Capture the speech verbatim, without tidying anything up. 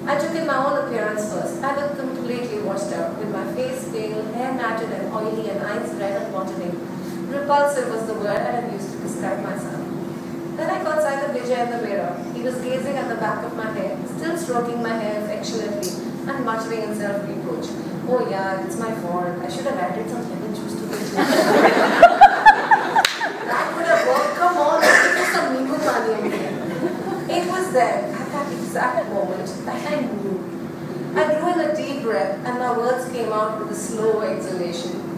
I took in my own appearance first. I looked completely washed out, with my face pale, hair matted and oily, and eyes red and watering. Repulsive was the word I had used to describe myself. Then I caught sight of Vijay in the mirror. He was gazing at the back of my hair, still stroking my hair affectionately, and muttering in self-reproach. Oh yeah, it's my fault. I should have added some lemon juice to the juice. That would have worked. Come on, give me some Nibu Pani again. It was there, at that exact moment, that I knew. I drew in a deep breath, and my words came out with a slow exhalation.